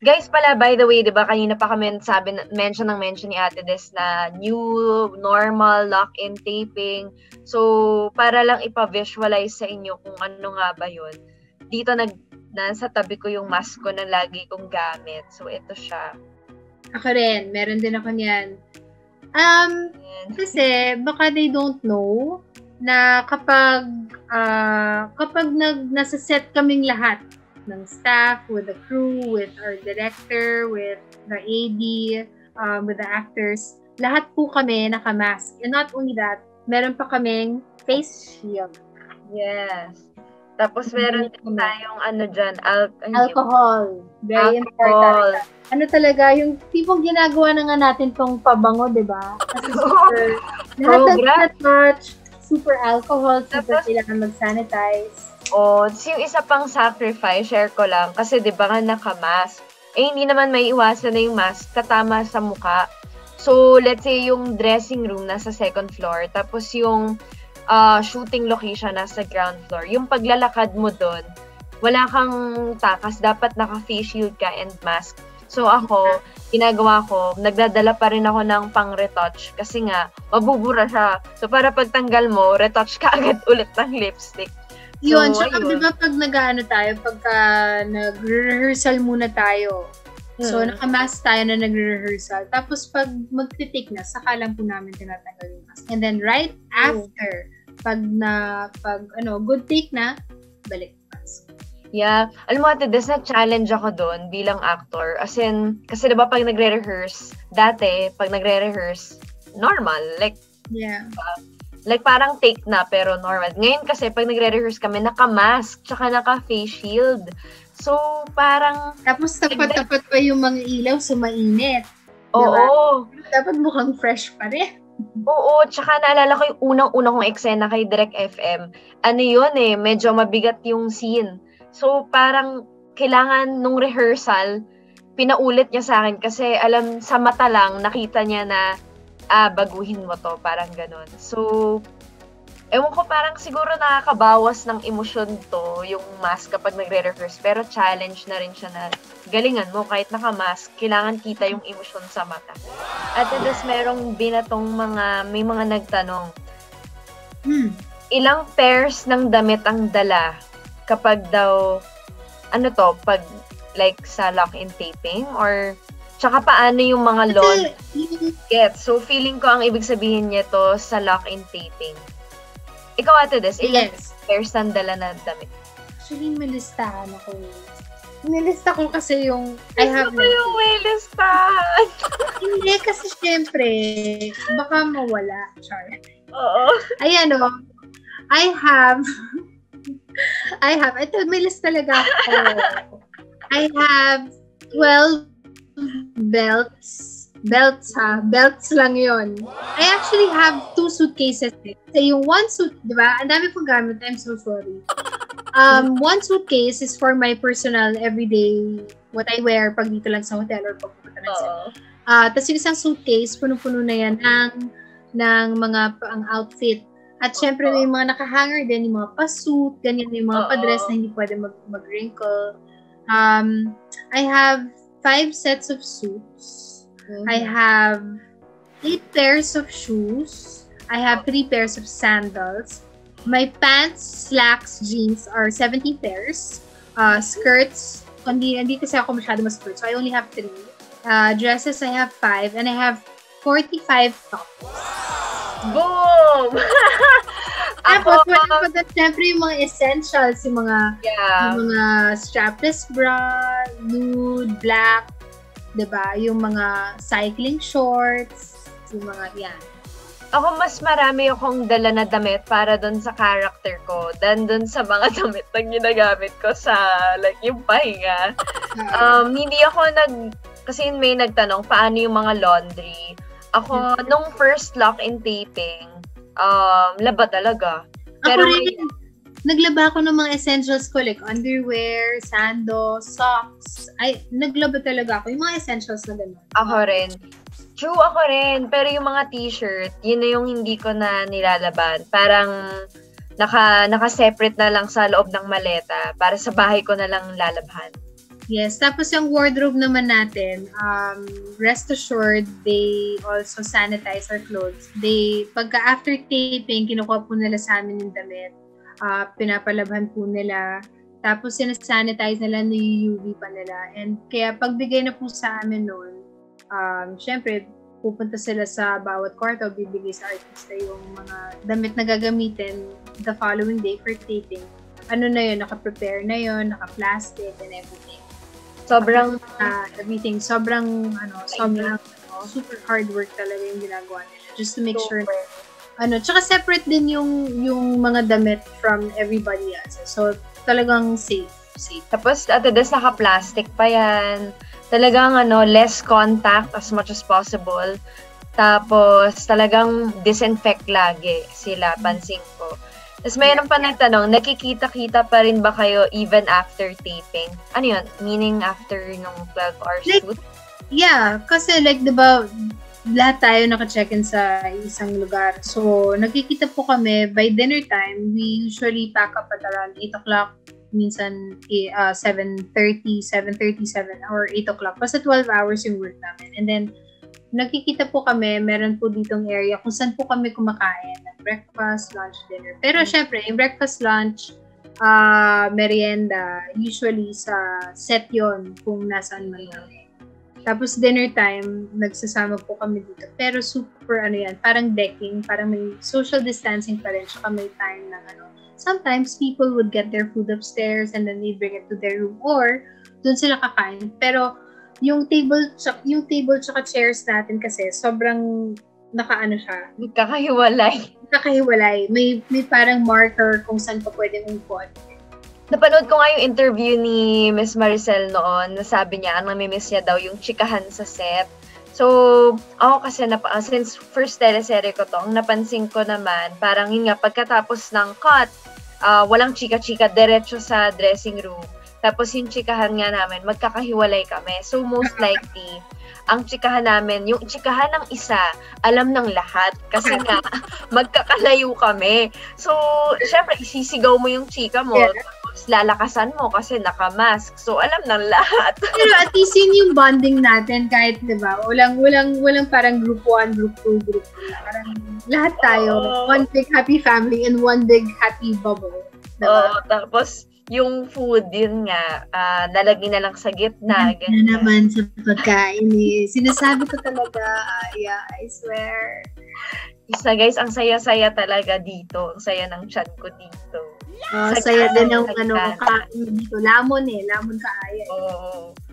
Guys pala, by the way, di ba, kanina pa kami mention ni Ate Des na new normal lock-in taping. So, para lang ipa-visualize sa inyo kung ano nga ba yun. Dito nasa tabi ko yung mask ko na lagi kong gamit. So, ito siya. Ako rin. Meron din ako niyan. Kasi, baka they don't know na kapag nasa set kaming lahat, ng staff, with the crew, with our director, with the AD, with the actors. Lahat po kami naka-mask. And not only that, meron pa kaming face shield. Yes. Tapos meron din tayong dyan, alcohol. Very important. Ano talaga, yung tipong ginagawa na nga natin tong pabango, di ba? Kasi super, lahat na touch, super alcohol, super kailangan mag-sanitize. Yung isa pang sacrifice, share ko lang, kasi di ba nga naka-mask, hindi naman may iwasan na yung mask katama sa muka. So, let's say yung dressing room nasa second floor, tapos yung shooting location nasa ground floor. Yung paglalakad mo doon, wala kang takas, dapat naka-face shield ka and mask. So ako, ginagawa ko, nagdadala pa rin ako ng pang-retouch kasi nga, mabubura siya. So para pagtanggal mo, retouch ka agad ulit ng lipstick. So, yun, so diba pag pagka nag-rehearsal muna tayo, so naka-mask tayo na nag-rehearsal, tapos pag magtitik na, saka lang po namin tinatanggal yung mask. And then right after, pag good take na, balik mask. Yeah. Alam mo, Ate Des, nag-challenge ako doon bilang actor. As in, kasi diba pag nagre-rehearse, dati, pag nagre-rehearse, normal. Like, like parang take na, pero normal. Ngayon kasi, pag nagre-rehearse kami, naka-mask, tsaka naka-face shield. So, parang... Tapos tapat-tapat pa yung mga ilaw, so mainit. Oo. Diba? Dapat mukhang fresh pa rin. Oo, tsaka naalala ko yung unang-unang kong eksena kay Direct FM. Ano yun medyo mabigat yung scene. So, parang kailangan nung rehearsal, pinaulit niya sa akin kasi alam, sa mata lang, nakita niya na, baguhin mo to, parang ganun. So, ewan ko, parang siguro nakakabawas ng emosyon to, yung mask kapag nagre-rehearse. Pero challenge na rin siya na galingan mo, kahit naka-mask, kailangan kita yung emosyon sa mata. At tapos merong binatong may mga nagtanong, ilang pairs ng damit ang dala kapag daw, pag like sa lock-in taping or tsaka paano yung mga lawn gets. So feeling ko ang ibig sabihin niya to sa lock-in taping. Ikaw, Ate Des, ilang pairs ng dala na damit? Actually, may listahan ako. Nilista ko kasi yung I have yung may listahan. Hindi, kasi syempre, baka mawala. Sorry. Oo. Ayan ito, may list talaga ako. I have 12 belts. Belts lang yon. I actually have 2 suitcases. So yung one suit, di ba? Ang dami kong gamit. I'm so sorry. One suitcase is for my personal everyday, what I wear pag dito lang sa hotel or pag pupunta lang sa. Tapos yung isang suitcase, punong-puno na yan ng mga outfit. At syempre, may mga nakahanger din, yung mga pa-suit, ganyan, yung mga pa-dress na hindi pwede mag-wrinkle. I have 5 sets of suits. I have 8 pairs of shoes. I have 3 pairs of sandals. My pants, slacks, jeans are 17 pairs. Skirts, hindi kasi ako masyado mas-skirt, so I only have 3. Dresses, I have 5. And I have 45 tops. Boom! Tapos, syempre yung mga essentials, yung mga strapless bra, nude, black, diba? Yung mga cycling shorts, yung mga yan. Ako, mas marami akong dala na damit para doon sa character ko than doon sa mga damit na ginagamit ko sa, like, yung pahinga. Hindi ako kasi may nagtanong, paano yung mga laundry? Ako, nung first lock-in taping, laba talaga. Pero ako rin, naglaba ako ng mga essentials ko, like underwear, sandals, socks. Naglaba talaga ako. Yung mga essentials na gano'n. Ako rin. True, ako rin. Pero yung mga t-shirt, yun na yung hindi ko na nilalaban. Parang naka-separate na lang sa loob ng maleta para sa bahay ko na lang lalabhan. Yes, tapos yung wardrobe naman natin, rest assured, they also sanitize our clothes. Pagka after taping, kinukuha po nila sa amin yung damit, pinapalabhan po nila, tapos sinasanitize nila, ni-UV pa nila. And kaya pagbigay na po sa amin noon, syempre, pupunta sila sa bawat kwarto, bibigay sa artista yung mga damit na gagamitin the following day for taping. Ano na yun, naka-prepare na yun, naka-plastic and everything. Sobrang everything. Sobrang super hard work talaga yung ginagawa nila just to make sure tsaka separate din yung mga damit from everybody else. So talagang safe. Tapos naka-plastic pa yan. Talagang less contact as much as possible. Tapos talagang disinfect lagi sila, pansin ko. Tapos mayroon pa nagtanong, nakikita-kita pa rin ba kayo even after taping? Ano yun? Meaning after nung 12-hour shoot? Yeah, kasi diba, lahat tayo naka-check-in sa isang lugar. So, nagkikita po kami, by dinner time, we usually pack up at around 8 o'clock, minsan 7:30, 7:37, or 8 o'clock. Basta 12 hours yung work namin. And then, nagkikita po kami, meron po ditong area kung saan po kami kumakain ng breakfast, lunch, dinner. Pero syempre, yung breakfast, lunch, merienda, usually sa set yon kung nasaan man kami. Tapos dinner time, nagsasama po kami dito. Pero super parang decking, parang may social distancing pa rin, saka may time ng sometimes people would get their food upstairs and then they bring it to their room or dun sila kakain. Pero yung table tsaka chairs natin kasi sobrang siya. Kakahiwalay. May parang marker kung saan pa pwedeng upuan. Napanood ko nga yung interview ni Miss Maricel noon, nasabi niya, ang namimiss niya daw yung chikahan sa set. So, ako kasi, since first teleserye ko to, ang napansin ko naman, parang yun nga, pagkatapos ng cut, walang chika-chika, diretso sa dressing room. Tapos yung chikahan nga namin, magkakahiwalay kami. So most likely, ang chikahan namin, yung chikahan ng isa, alam ng lahat. Kasi nga, magkakalayo kami. So, syempre, isisigaw mo yung chika mo. Yeah. Tapos lalakasan mo kasi naka-mask. So, alam ng lahat. Pero at least yun yung bonding natin kahit, di ba? Walang parang group 1, group 2, group 3. Parang lahat tayo. One big happy family and one big happy bubble. Diba? Tapos, yung food, yun nga, nalagay na lang sa gitna. Na naman sa pagkain eh. Sinasabi ko talaga, Aya, I swear. Isa guys, ang saya-saya talaga dito. Ang saya ng chat ko dito. Saya din ng kain dito. Lamon ka, Aya. Oo.